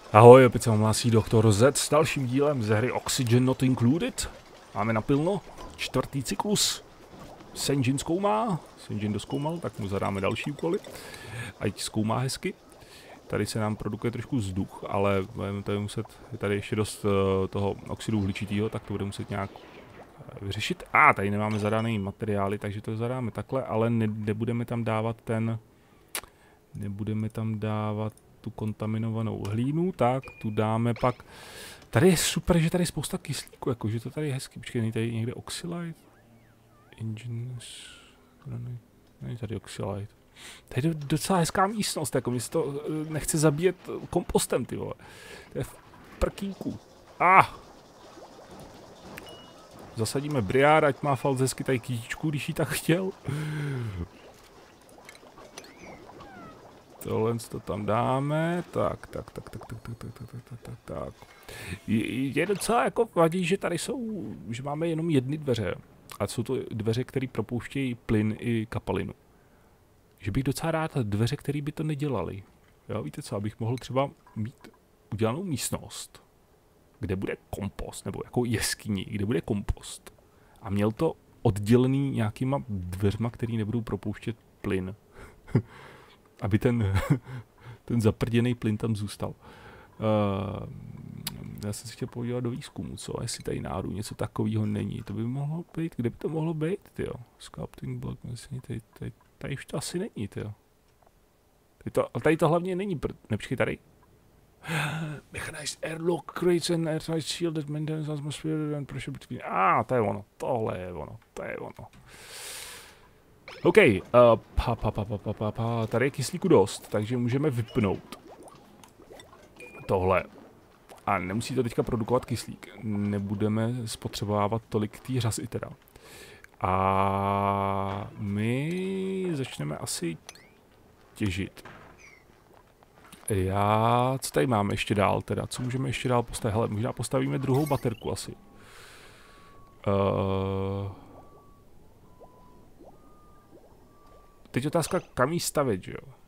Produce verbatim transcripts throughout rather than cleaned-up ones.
Ahoj, opět se vám hlásí doktor Z s dalším dílem ze hry Oxygen Not Included. Máme napilno čtvrtý cyklus. Senjin zkoumá, Senjin dozkoumal, tak mu zadáme další úkoly. Ať zkoumá hezky. Tady se nám produkuje trošku vzduch, ale budeme tady muset, je tady ještě dost uh, toho oxidu uhličitého, tak to bude muset nějak vyřešit. A ah, tady nemáme zadaný materiály, takže to zadáme takhle, ale ne, nebudeme tam dávat ten, nebudeme tam dávat tu kontaminovanou hlínu, tak tu dáme pak. Tady je super, že tady je spousta kyslíku, jako, že to tady je hezký. Počkej, není tady někde oxylite? Engines... Není tady oxylite. Tady je docela hezká místnost, jako mě se to nechce zabíjet kompostem, ty vole. To je v prkínku. Ah! Zasadíme briár, ať má Falc hezky tady kytičku, když ji tak chtěl. Tohle to tam dáme, tak, tak, tak, tak, tak, tak, tak, tak, tak, tak, tak. Je, je docela jako vadí, že tady jsou, že máme jenom jedny dveře. A jsou to dveře, které propouštějí plyn i kapalinu. Že bych docela rád dveře, které by to nedělaly. Jo, víte co, abych mohl třeba mít udělanou místnost, kde bude kompost, nebo jako jeskyni, kde bude kompost. A měl to oddělený nějakýma dveřma, které nebudou propouštět plyn. Aby ten, ten zaprděný plyn tam zůstal. Uh, já jsem si chtěl podívat do výzkumu, co? Jestli tady náhodou něco takového není. To by mohlo být, kde by to mohlo být, tyjo? Sculpting block, myslím, tady, tady, tady už to asi není, tyjo. Tady to, tady to hlavně není, nepřičkej tady. Mechanized airlock creates an airtight shield that maintains atmosphere and pressure between... Ah, to je ono, tohle je ono, to je ono. OK, uh, pa, pa, pa, pa, pa, pa. Tady je kyslíku dost, takže můžeme vypnout tohle. A nemusí to teďka produkovat kyslík. Nebudeme spotřebovávat tolik té řasy teda. A my začneme asi těžit. Já, co tady máme ještě dál teda? Co můžeme ještě dál postavit? Hele, možná postavíme druhou baterku asi. Uh, Teď otázka, kam jí stavět, že jo?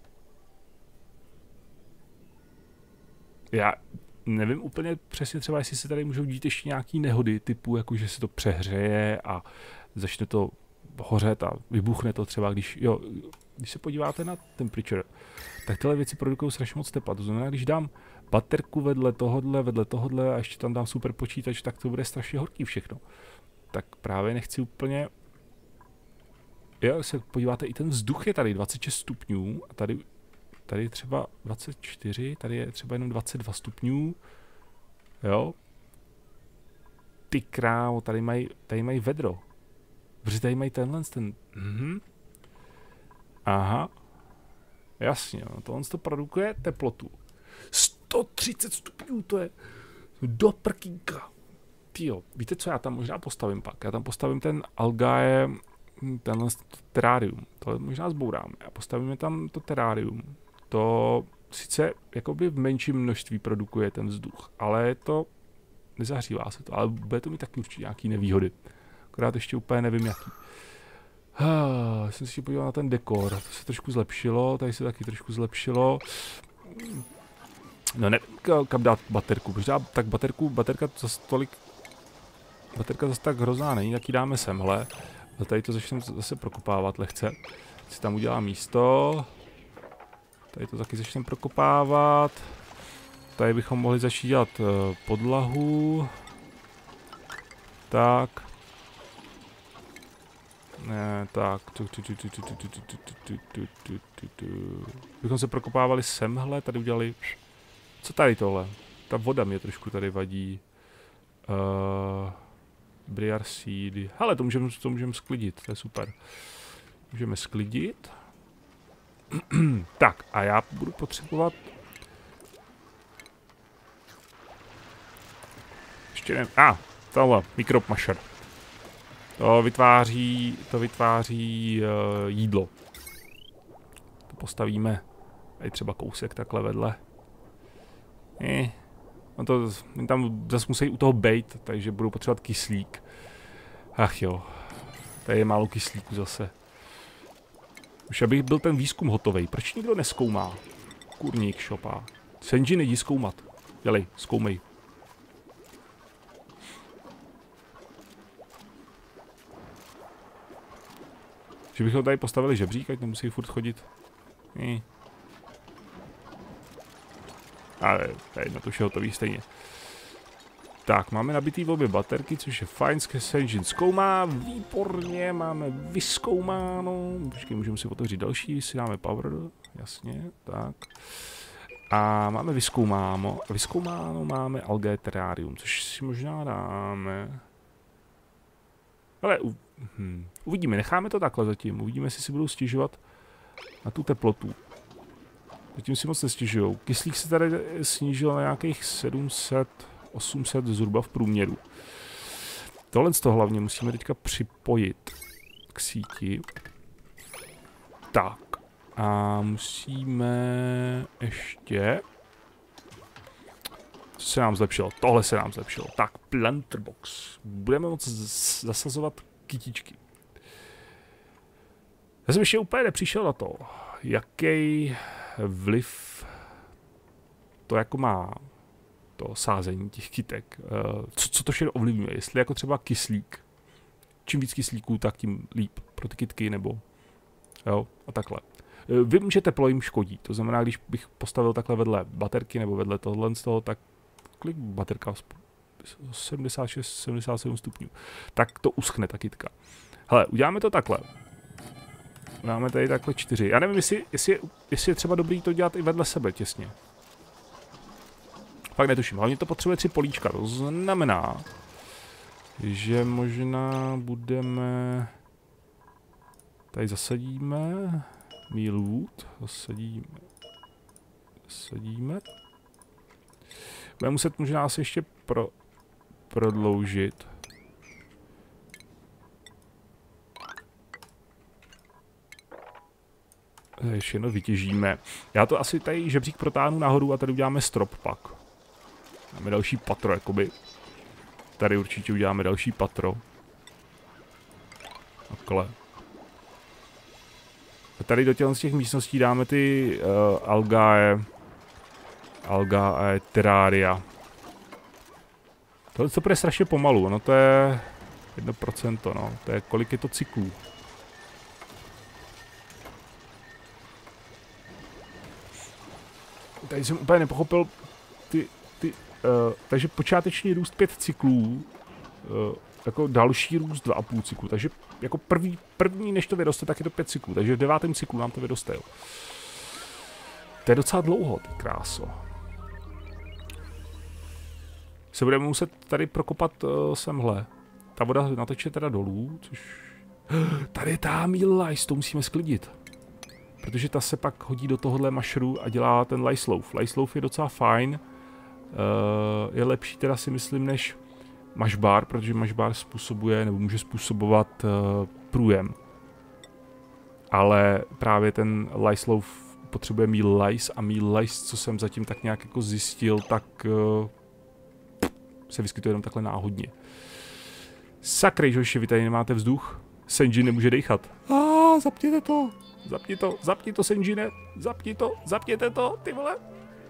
Já nevím úplně přesně třeba, jestli se tady můžou dít ještě nějaký nehody, typu jako, že se to přehřeje a začne to hořet a vybuchne to třeba, když, jo, když se podíváte na temperature, tak tyhle věci produkují strašně moc tepla. To znamená, když dám baterku vedle tohodle, vedle tohodle a ještě tam dám super počítač, tak to bude strašně horký všechno. Tak právě nechci úplně... Jo, se podíváte, i ten vzduch je tady dvacet šest stupňů a tady, tady je třeba dvacet čtyři, tady je třeba jenom dvacet dva stupňů. Jo. Ty krávo, tady mají, tady mají vedro. Protože tady mají tenhle, ten, mhm. Aha. Jasně, no, tohle to produkuje teplotu. sto třicet stupňů, to je do prkínka. Tyjo, víte co, já tam možná postavím pak, já tam postavím ten algae, tenhle terárium, to možná zbouráme a postavíme tam to terárium. To sice jakoby v menším množství produkuje ten vzduch, ale to nezahřívá se to, ale bude to mít taky určitě nějaký nevýhody. Akorát ještě úplně nevím jaký. Ah, jsem si podíval na ten dekor, to se trošku zlepšilo, tady se taky trošku zlepšilo. No ne, kam dát baterku, možná tak baterku, baterka zase tolik, baterka zase tak hrozná není, tak ji dáme semhle. A tady to začneme zase prokopávat lehce. Si tam udělá místo. Tady to taky začneme prokopávat. Tady bychom mohli začít dělat uh, podlahu. Tak. Ne, tak. Bychom se prokopávali semhle, tady udělali... Co tady tohle? Ta voda mě trošku tady vadí. Uh, Briar seedy. Hele, to můžeme to můžeme sklidit, to je super. Můžeme sklidit. Tak, a já budu potřebovat... Ještě ne... A, ah, tohle, microbe masher. To vytváří, to vytváří uh, jídlo. To postavíme tady třeba kousek takhle vedle. Eh. No to, tam zase musí u toho bejt, takže budou potřebovat kyslík. Ach jo, tady je málo kyslíku zase. Už aby byl ten výzkum hotový. Proč nikdo nezkoumá? Kurník šopá. Senji, nejdi zkoumat. Dělej, zkoumej. Že bychom tady postavili žebřík, ať nemusí furt chodit. Ne. Ale tady na to vše hotový stejně. Tak, máme nabitý v obě baterky, což je fajn. Senji zkoumá, výborně, máme vyzkoumáno. Počkej, můžeme si otevřít další, si dáme power, jasně, tak. A máme vyzkoumáno, vyzkoumáno máme algae terrarium, což si možná dáme. Ale u, hm, uvidíme, necháme to takhle zatím, uvidíme, jestli si budou stěžovat na tu teplotu. Zatím si moc nestěžujou. Kyslík se tady snížil na nějakých sedm set, osm set zhruba v průměru. Tohle z toho hlavně musíme teďka připojit k síti. Tak. A musíme ještě... Co se nám zlepšilo? Tohle se nám zlepšilo. Tak, Planterbox. Budeme moct zasazovat kytičky. Já jsem ještě úplně nepřišel na to, jaký vliv to jako má, to sázení těch kytek. Co, co to všechno ovlivňuje? Jestli jako třeba kyslík. Čím víc kyslíků, tak tím líp pro ty kytky, nebo jo, a takhle. Vím, že teplo jim škodí, to znamená, když bych postavil takhle vedle baterky nebo vedle tohle z toho, tak kolik baterka? sedmdesát šest sedmdesát sedm stupňů. Tak to uschne ta kytka. Hele, uděláme to takhle. Máme tady takhle čtyři. Já nevím, jestli, jestli, je, jestli je třeba dobrý to dělat i vedle sebe těsně. Fakt netuším. Hlavně to potřebuje tři políčka. To znamená, že možná budeme... Tady zasadíme... Mealwood, zasadíme, zasadíme. Budeme muset možná asi ještě pro, prodloužit. Ještě jedno vytěžíme. Já to asi tady žebřík protáhnu nahoru a tady uděláme strop pak. Máme další patro, jakoby. Tady určitě uděláme další patro. Takhle. Tady do těch, z těch místností dáme ty uh, algae, algae terraria. Tohle to bude strašně pomalu, no to je jedno procento, no, to je kolik je to cyklů. Tady jsem úplně nepochopil ty, ty, uh, takže počáteční růst pět cyklů, uh, jako další růst dva a půl cyklu, takže jako první, první, než to vyroste, tak je to pět cyklů, takže v devátém cyklu nám to vyroste, jo. To je docela dlouho, ty kráso. Se budeme muset tady prokopat uh, semhle. Ta voda nateče teda dolů, což... Tady je ta Meal Lice, to musíme sklidit. Protože ta se pak hodí do tohohle mašru a dělá ten Lice Loaf. Lice Loaf je docela fajn. Uh, je lepší teda si myslím než mašbar, protože mašbar způsobuje, nebo může způsobovat uh, průjem. Ale právě ten Lice Loaf potřebuje Meal Lice a Meal Lice, co jsem zatím tak nějak jako zjistil, tak uh, se vyskytuje jenom takhle náhodně. Sakrej, že ještě vy tady nemáte vzduch. Senji nemůže dechat. Ah, zapněte to. Zapni to, zapni to, Senjine. Zapni to, zapněte to, ty vole.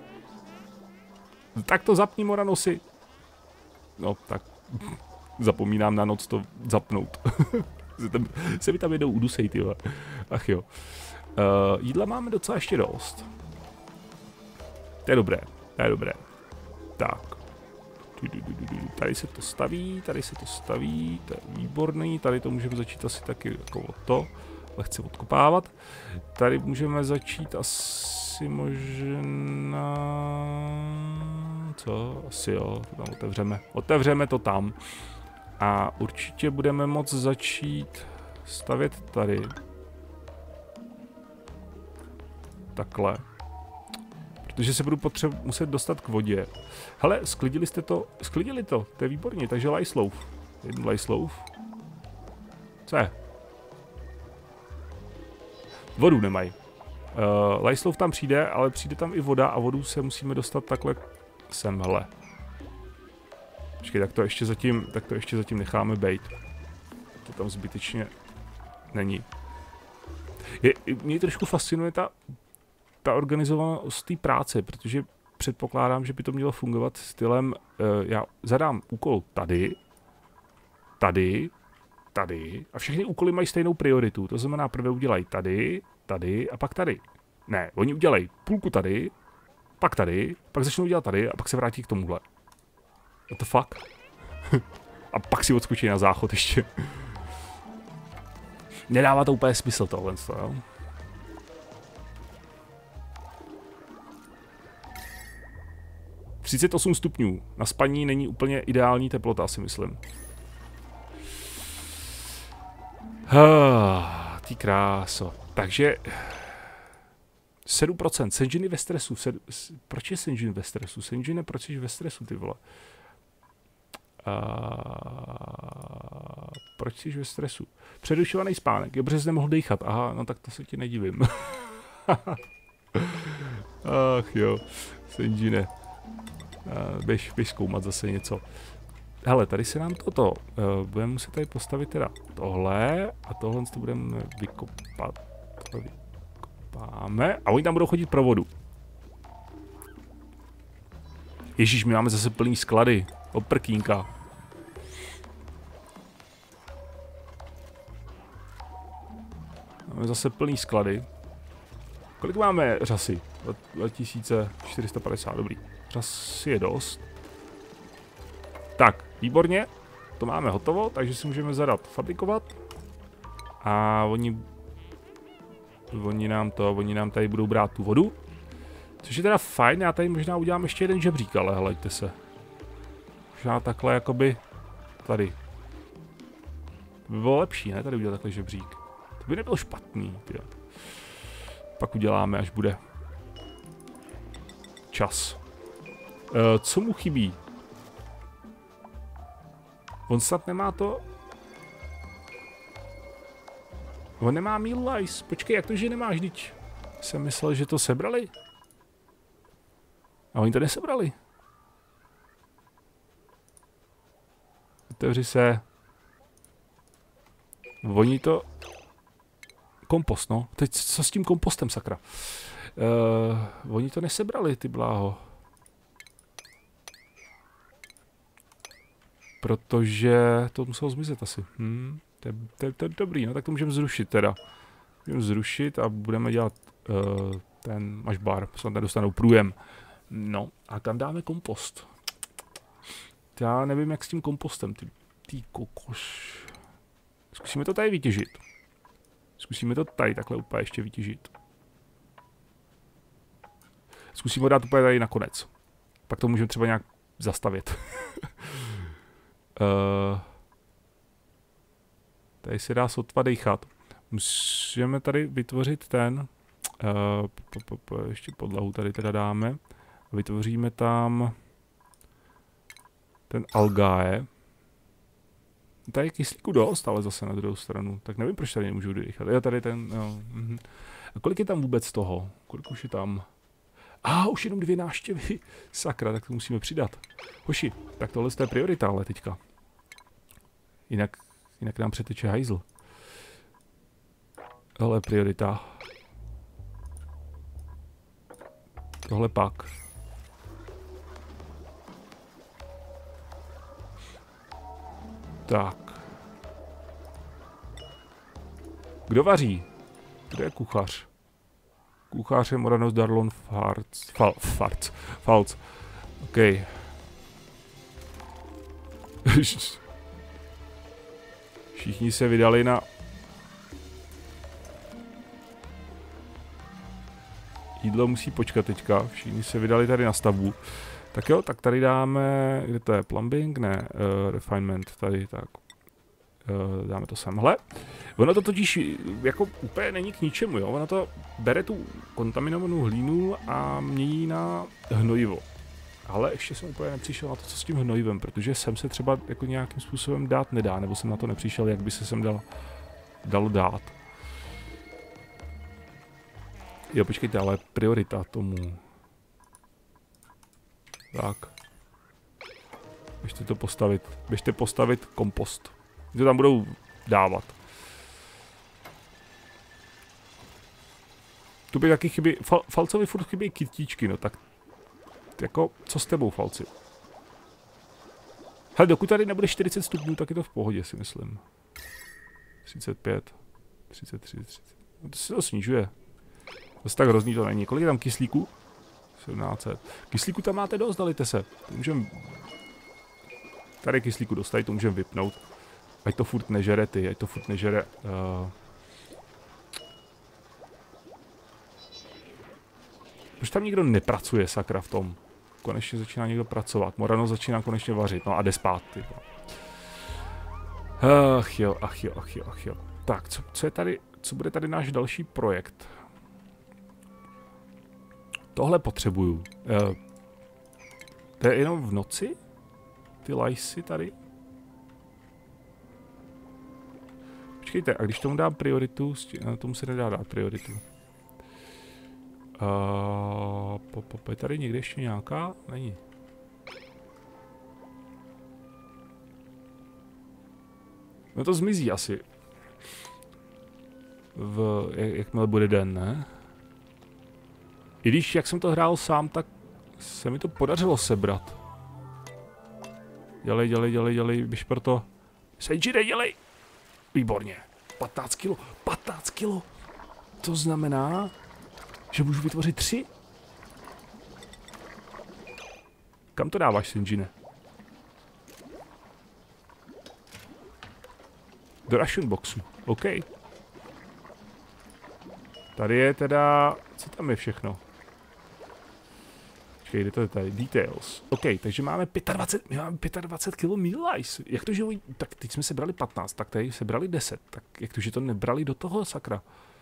Tak to zapni, Moranosy. No, tak zapomínám na noc to zapnout. Se mi tam jednou udusej, ty vole. Ach jo. Uh, jídla máme docela ještě dost. To je dobré, to je dobré. Tak. Tady se to staví, tady se to staví, to je výborný, tady to můžeme začít asi taky jako od to, lehce odkopávat. Tady můžeme začít asi možná, co, asi jo, to tam otevřeme, otevřeme to tam. A určitě budeme moct začít stavět tady. Takhle. Protože se budu potřeb muset dostat k vodě. Hele, sklidili jste to, sklidili to, to je výborně, takže Lice Loaf. Jeden Lice Loaf. Co je? Vodu nemají. Uh, Lice Loaf tam přijde, ale přijde tam i voda a vodu se musíme dostat takhle sem, hele. Počkej, tak to ještě zatím, tak to ještě zatím necháme bejt. To tam zbytečně není. Je, mě trošku fascinuje ta ta organizovanost té práce, protože předpokládám, že by to mělo fungovat stylem, uh, já zadám úkol tady, tady, tady a všechny úkoly mají stejnou prioritu. To znamená, prvé udělají tady, tady a pak tady. Ne, oni udělají půlku tady, pak tady, pak začnou dělat tady a pak se vrátí k tomuhle. What the fuck? A pak si odskočí na záchod ještě. Nedává to úplně smysl tohle, jo? třicet osm stupňů. Na spaní není úplně ideální teplota, si myslím. Ah, ty kráso. Takže sedm procent. Senjin ve stresu. Sed... Proč je Senjin ve stresu? Senjin, proč jsi ve stresu, ty vole? Uh, proč jsi ve stresu? Předušovaný spánek. Je, protože jsi nemohl dýchat. Aha, no tak to se ti nedivím. Ach jo, Senjine. Uh, běž, běž zkoumat zase něco. Hele, tady se nám toto. Uh, budeme muset tady postavit teda tohle a tohle to budeme vykopat. Tohle vykopáme a oni tam budou chodit pro vodu. Ježíš, my máme zase plný sklady. Oprkínka. Máme zase plný sklady. Kolik máme řasy? dva tisíce čtyři sta padesát, dobrý. Řasy je dost. Tak, výborně. To máme hotovo, takže si můžeme zadat fabrikovat. A oni... Oni nám to, oni nám tady budou brát tu vodu. Což je teda fajn, já tady možná udělám ještě jeden žebřík, ale helejte se. Možná takhle jakoby... Tady. To by bylo lepší, ne? Tady udělat takhle žebřík. To by nebylo špatný, tyjo. Pak uděláme, až bude čas. E, co mu chybí? On snad nemá to... On nemá meal lice. Počkej, jak to, že nemáš, vždyť? Jsem myslel, že to sebrali. A oni to nesebrali. Otevři se. Oni to... Kompost, no. Teď co s tím kompostem, sakra? Uh, oni to nesebrali, ty bláho. Protože to muselo zmizet asi. Hm, to, je, to, je, to je dobrý, no tak to můžeme zrušit teda. Můžeme zrušit a budeme dělat uh, ten mašbar, snad nedostanou průjem. No, a kam dáme kompost? Já nevím, jak s tím kompostem, ty, ty kokoš. Zkusíme to tady vytěžit. Zkusíme to tady takhle úplně ještě vytěžit. Zkusíme ho dát úplně tady nakonec. Pak to můžeme třeba nějak zastavit. uh, tady se dá sotva dejchat. Můžeme tady vytvořit ten... Uh, po, po, po, ještě podlahu tady teda dáme. Vytvoříme tam... Ten algae. Tady je kyslíku dost, ale zase na druhou stranu. Tak nevím, proč tady nemůžu dýchat. Jo, tady ten, jo. Mhm. A kolik je tam vůbec toho? Kolik už je tam? A, ah, už jenom dvě návštěvy. Sakra, tak to musíme přidat. Hoši, tak tohle je priorita, ale teďka. Jinak, jinak nám přeteče hajzl. Tohle je priorita. Tohle pak. Tak. Kdo vaří? Kdo je kuchař? Kuchař je Moranos Darlon Farc. Fal, Farc. Falc. OK. Všichni se vydali na... Jídlo musí počkat teďka. Všichni se vydali tady na stavbu. Tak jo, tak tady dáme, kde to je, plumbing, ne, uh, refinement, tady, tak, uh, dáme to semhle. Ono to totiž jako úplně není k ničemu, jo, ono to bere tu kontaminovanou hlínu a mění na hnojivo. Ale ještě jsem úplně nepřišel na to, co s tím hnojivem, protože sem se třeba jako nějakým způsobem dát nedá, nebo jsem na to nepřišel, jak by se sem dal, dalo dát. Jo, počkejte, ale priorita tomu... Tak. Běžte to postavit. Běžte postavit kompost. To tam budou dávat. Tu by taky chybí... Fal, Falcovi furt chybí kytíčky, no tak... jako, co s tebou, Falci? Hele, dokud tady nebude čtyřicet stupňů, tak je to v pohodě, si myslím. třicet pět, třicet tři, třicet. No to se to snižuje. Zase tak hrozný to není. Kolik je tam kyslíku? sedmnáct set. Kyslíku tam máte dost, dali se. To můžem... Tady kyslíku dostat, to můžeme vypnout. Ať to furt nežere ty, ať to furt nežere... Uh... Proč tam nikdo nepracuje, sakra, v tom? Konečně začíná někdo pracovat. Morano začíná konečně vařit, no a jde spát, ty. Ach jo, ach jo, ach jo, ach jo. Tak, co, co je tady, co bude tady náš další projekt? Tohle potřebuju. Uh, to je jenom v noci? Ty lajsy tady? Počkejte, a když tomu dám prioritu, tomu se nedá dát prioritu. Uh, po, po, je tady někde ještě nějaká? Není. No to zmizí asi. V, jak, jakmile bude den, ne? I když, jak jsem to hrál sám, tak se mi to podařilo sebrat. Dělej, dělej, dělej, dělej, běž proto. Senjire, dělej! Výborně. patnáct kilo. patnáct kilo. To znamená, že můžu vytvořit tři? Kam to dáváš, Senjine? Do ration boxu. OK. Tady je teda... Co tam je všechno? Počkej, kde to je tady? Details. OK, takže máme dvacet pět, my máme dvacet pět kilo meal ice. Jak to, že... Tak teď jsme sebrali patnáct, tak tady sebrali deset. Tak jak to, že to nebrali do toho, sakra?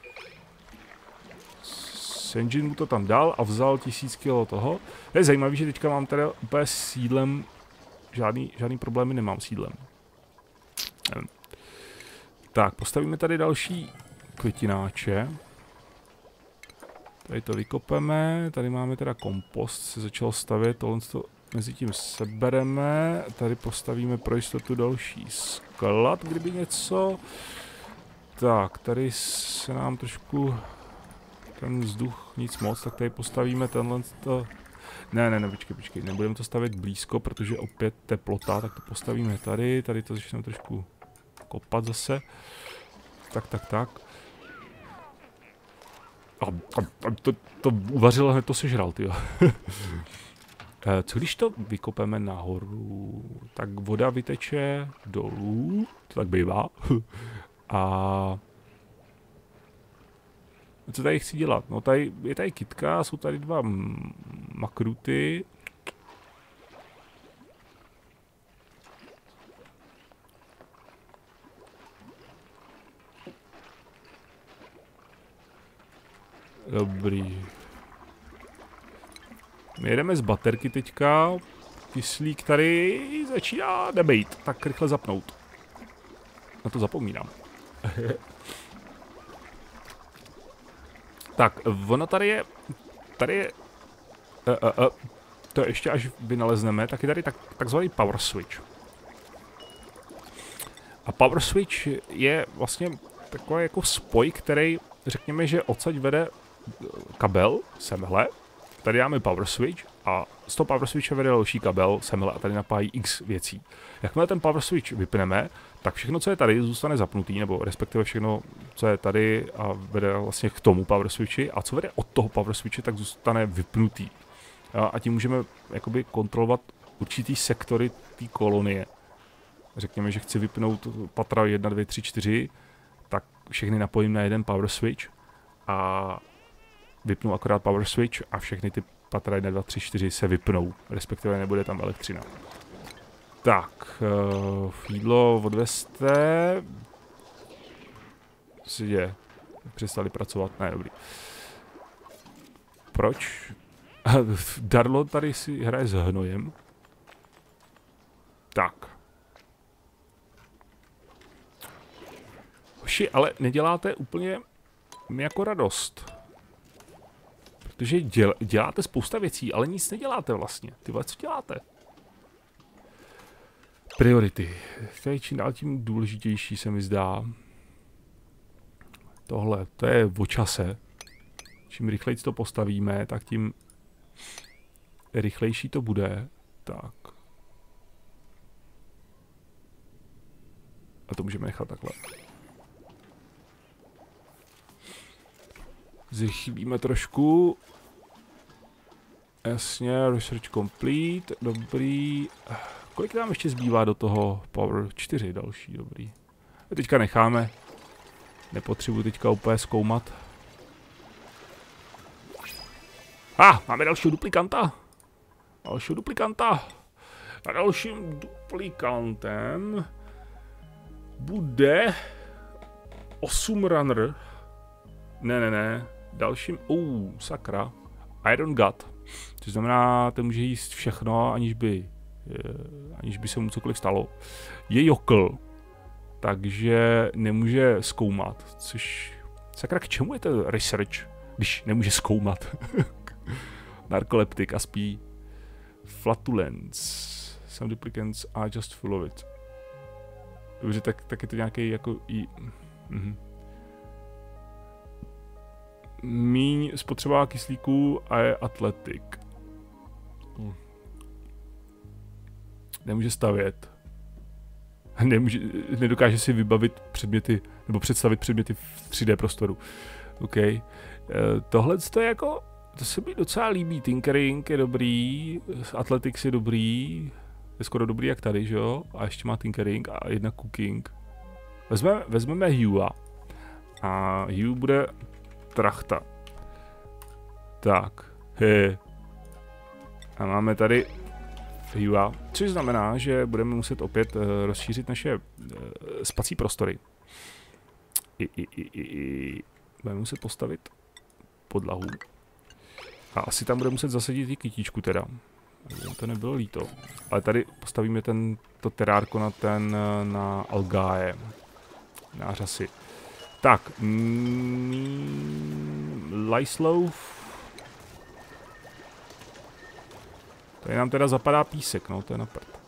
Senjin mu to tam dal a vzal tisíc kilo toho. Je zajímavý, že teďka mám teda úplně s jídlem... Žádný, žádný problémy nemám s jídlem. Nevím. Tak, postavíme tady další květináče. Tady to vykopeme, tady máme teda kompost, se začal stavět, tohle to mezi tím sebereme. Tady postavíme pro jistotu další sklad, kdyby něco. Tak, tady se nám trošku ten vzduch nic moc, tak tady postavíme tenhle to... Ne, ne, ne, počkej, počkej, nebudeme to stavět blízko, protože opět teplota, tak to postavíme tady, tady to začneme trošku kopat zase. Tak, tak, tak. A, a, a to, to uvařilo, hned to sežral, tyjo. Co když to vykopeme nahoru? Tak voda vyteče dolů, to tak bývá. A... Co tady chci dělat? No tady je tady kytka, jsou tady dva makruty. Dobrý. My jedeme z baterky teďka. Kyslík tady začíná nebejt. Tak rychle zapnout. Na to zapomínám. Tak, ono tady je... Tady je... Uh, uh, uh, to ještě až vynalezneme, tak je tady tak, takzvaný power switch. A power switch je vlastně takový jako spoj, který, řekněme, že odsaď vede kabel, semhle. Tady máme power switch a z toho power switche vede další kabel, semhle, a tady napájí x věcí. Jakmile ten power switch vypneme, tak všechno, co je tady, zůstane zapnutý, nebo respektive všechno, co je tady a vede vlastně k tomu power switchi, a co vede od toho power switche, tak zůstane vypnutý. A tím můžeme jakoby kontrolovat určitý sektory té kolonie. Řekněme, že chci vypnout patra jedna, dva, tři, čtyři, tak všechny napojím na jeden power switch a vypnu akorát power switch a všechny ty patra jedna, dva, tři, čtyři se vypnou, respektive nebude tam elektřina. Tak, uh, jídlo odvezte. Co se děje? Přestali pracovat? Ne, dobrý. Proč? Darlo tady si hraje s hnojem. Tak. Hoši, ale neděláte úplně mi jako radost. Protože děl, děláte spousta věcí, ale nic neděláte vlastně. Ty vole, co děláte? Priority. To je čím dál tím důležitější, se mi zdá. Tohle, to je o čase. Čím rychleji to postavíme, tak tím rychlejší to bude. Tak. A to můžeme nechat takhle. Zrychlíme trošku. Jasně, research complete, dobrý. Kolik nám ještě zbývá do toho power? čtyři další, dobrý. A teďka necháme. Nepotřebuji teďka úplně zkoumat. A, ah, máme dalšího duplikanta. Dalšího duplikanta. A dalším duplikantem bude osm runner. Ne, ne, ne. Dalším, uh, sakra. Iron God. Což znamená, ten může jíst všechno, aniž by, aniž by se mu cokoliv stalo. Je jokl, takže nemůže zkoumat, což, sakra, k čemu je ten research, když nemůže zkoumat? Narkoleptik a spí. Flatulence. Some duplicants are just full of it. Dobře, tak, tak je to nějaký jako i... Mhm. Míň spotřeba kyslíku a je atletik. Hm. Nemůže stavět. Nemůže, nedokáže si vybavit předměty, nebo představit předměty v tři dé prostoru. OK. E, tohle to je jako, to se mi docela líbí. Tinkering je dobrý, Athletics je dobrý, je skoro dobrý jak tady, že jo? A ještě má Tinkering a jedna Cooking. Vezmeme, vezmeme Hugha. A Hugh bude trachta. Tak. He. A máme tady Hugha, což znamená, že budeme muset opět uh, rozšířit naše uh, spací prostory. I, i, i, i, i. Budeme muset postavit podlahu. A asi tam budeme muset zasadit i kytičku teda. To nebylo líto. Ale tady postavíme ten, to terárko na ten, na algáje. Na řasy. Tak. Mm, Lyslov. Tady nám teda zapadá písek, no to je na prd.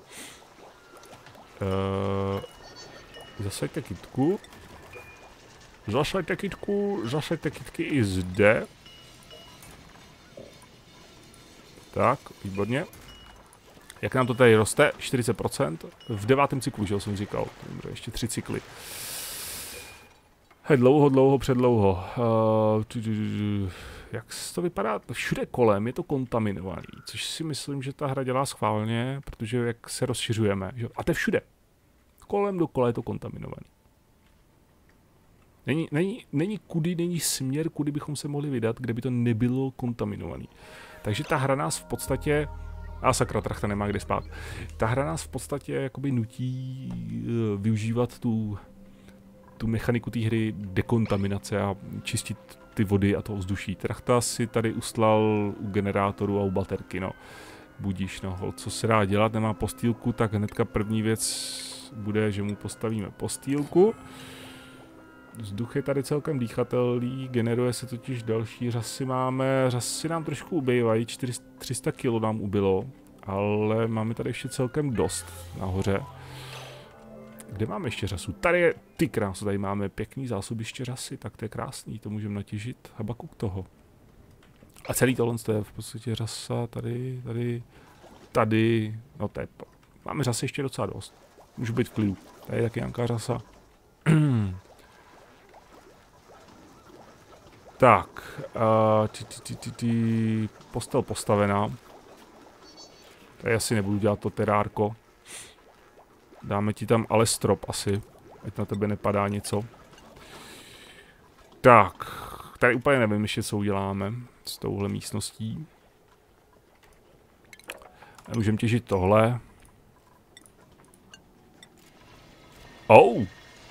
Uh, zasaďte kytku. Zasaďte kytku, zasaďte kytky i zde. Tak, výborně. Jak nám to tady roste? čtyřicet procent. V devátém cyklu, že jsem říkal. Dobře, ještě tři cykly. Hej, dlouho, dlouho, předlouho. Uh, jak to vypadá? Všude kolem je to kontaminovaný, což si myslím, že ta hra dělá schválně, protože jak se rozšiřujeme. Že? A to je všude. Kolem dokola je to kontaminovaný. Není, není, není kudy, není směr, kudy bychom se mohli vydat, kde by to nebylo kontaminovaný. Takže ta hra nás v podstatě, a sakra, trachta nemá kde spát, ta hra nás v podstatě jakoby nutí uh, využívat tu, tu mechaniku té hry dekontaminace a čistit ty vody a to ovzduší. Trachta si tady uslal u generátoru a u baterky, no. Budíš, no, co se dá dělat, nemá postýlku, tak hnedka první věc bude, že mu postavíme postýlku. Vzduch je tady celkem dýchatelný, generuje se totiž další řasy máme, řasy nám trošku ubývají, tři sta kilo nám ubylo, ale máme tady ještě celkem dost nahoře. Kde máme ještě řasu? Tady je, ty krásu, tady máme pěkný zásobiště řasy, tak to je krásný, to můžeme natěžit, habakuk toho. A celý tohle je v podstatě řasa, tady, tady, tady, no to je, máme řasy ještě docela dost, můžu být v klidu, tady je taky nějaká řasa. Tak, uh, ty, ty, ty, ty, ty, postel postavená. Tady asi nebudu dělat to terárko. Dáme ti tam ale strop asi, ať na tebe nepadá něco. Tak, tady úplně nevím ještě, co uděláme s touhle místností. Můžeme těžit tohle. Oh!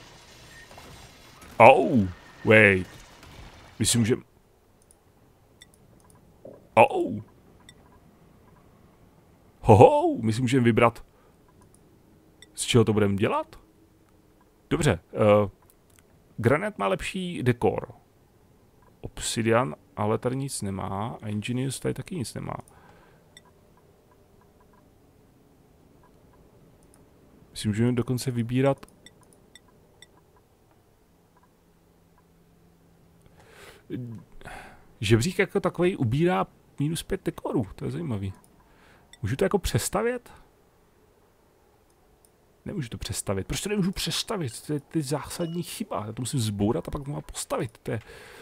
Oh! Wait. Myslím, že... Oh! Hoho! Myslím, že vybrat... Z čeho to budeme dělat? Dobře. Uh, granát má lepší dekor. Obsidian, ale tady nic nemá. A Ingenious tady taky nic nemá. Myslím, že můžeme dokonce vybírat... Žebřík jako takový ubírá minus pět dekorů, to je zajímavý. Můžu to jako přestavět? Nemůžu to přestavit. Proč to nemůžu přestavit? To je, to je zásadní chyba. Já to musím zbourat a pak to mám postavit. To je...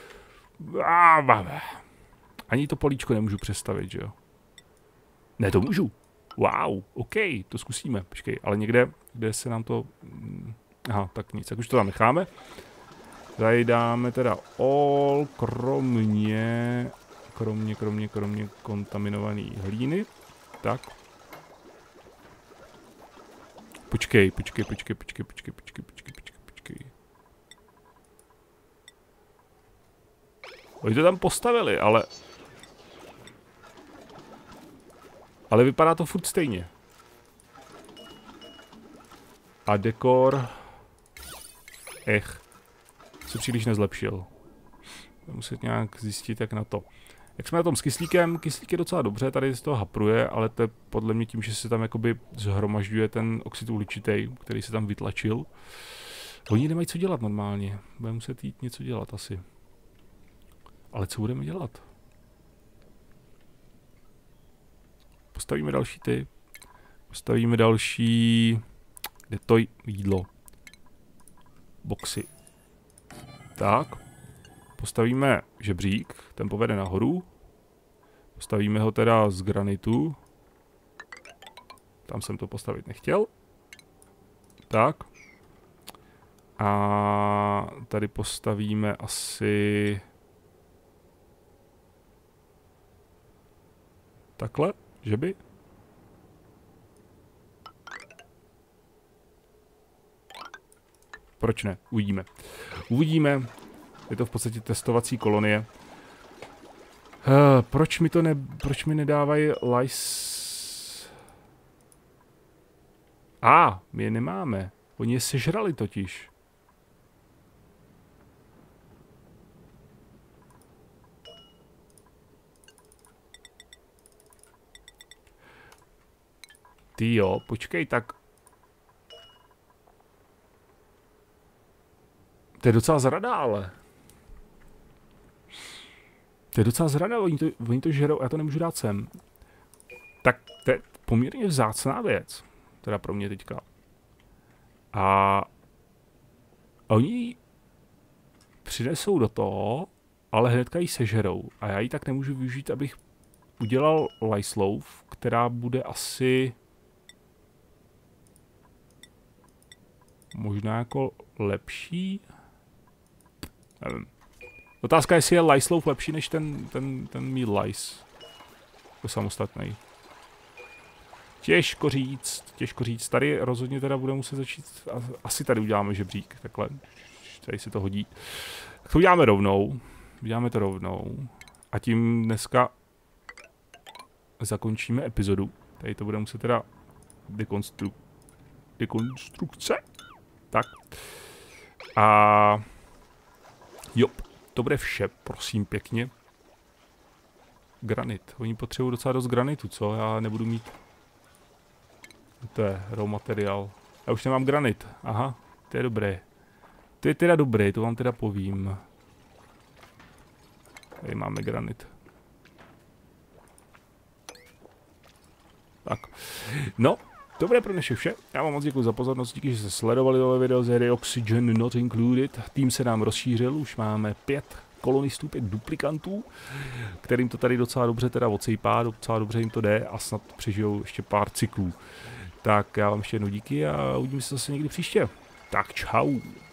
Ani to políčko nemůžu přestavit, že jo? Ne, to můžu. Wow, OK, to zkusíme. Počkej, ale někde, kde se nám to... Aha, tak nic, tak už to tam necháme. Tady dáme teda all, kromě... Kromě, kromě, kromě kontaminované hlíny. Tak. Počkej, počkej, počkej, počkej, počkej, počkej, počkej, počkej, počkej. Oni to tam postavili, ale... Ale vypadá to furt stejně. A dekor... Ech. Se příliš nezlepšil. Budu muset nějak zjistit, jak na to. Jak jsme na tom s kyslíkem, kyslík je docela dobře, tady z toho hapruje, ale to je podle mě tím, že se tam jakoby zhromažďuje ten oxid uhličitý, který se tam vytlačil. Oni nemají co dělat normálně, budeme muset jít něco dělat asi. Ale co budeme dělat? Postavíme další ty. Postavíme další... Kde to jídlo? Boxy. Tak. Postavíme žebřík, ten povede nahoru. Postavíme ho teda z granitu. Tam jsem to postavit nechtěl. Tak. A tady postavíme asi... Takhle, že by? Proč ne? Uvidíme. Uvidíme. Je to v podstatě testovací kolonie. Uh, proč mi to ne... Proč mi nedávají lice... A, ah, my je nemáme. Oni je sežrali totiž. Ty jo, počkej, tak... To je docela zrada, ale. To je docela zrada, oni to, oni to žerou, já to nemůžu dát sem. Tak to je poměrně vzácná věc. Teda pro mě teďka. A oni ji přinesou do toho, ale hnedka ji sežerou. A já ji tak nemůžu využít, abych udělal lice loaf, která bude asi... Možná jako lepší? Nevím. Otázka je, jestli je lice loaf lepší než ten, ten, ten meal lice. Jako samostatný. Těžko říct, těžko říct. Tady rozhodně teda budeme muset začít, asi tady uděláme žebřík, takhle. Tady si to hodí. Tak to uděláme rovnou. Uděláme to rovnou. A tím dneska zakončíme epizodu. Tady to bude muset teda dekonstru... dekonstrukce. Tak. A... Jo, to bude vše, prosím pěkně. Granit. Oni potřebují docela dost granitu, co? Já nebudu mít... To je raw materiál. Já už nemám granit. Aha, to je dobré. To je teda dobré, to vám teda povím. Tady máme granit. Tak. No, dobré pro dnešek vše. Já vám moc děkuji za pozornost, díky, že jste sledovali tohle video z hry Oxygen Not Included. Tým se nám rozšířil, už máme pět kolonistů, pět duplikantů, kterým to tady docela dobře teda odsejpá, docela dobře jim to jde a snad přežijou ještě pár cyklů. Tak já vám ještě jednou díky a uvidíme se zase někdy příště. Tak čau.